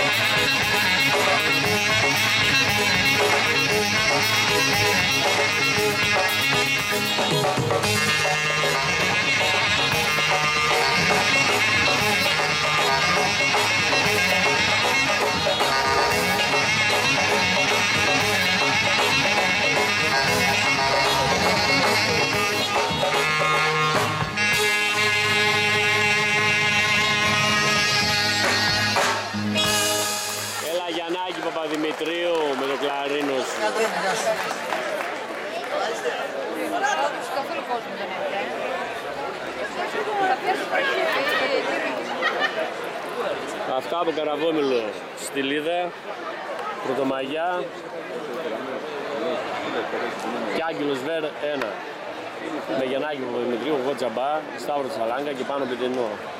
Παπαδημητρίου με το κλαρίνο σου. Αυτά από Καραβόμηλο στη Λίδα, Πρωτομαγιά και Άγγελος Βέρ 1. Με Γιαννάκη Παπαδημητρίου, εγώ Τζαμπά, Σταύρο Τσαλάγκα και Πάνο Πετεινό.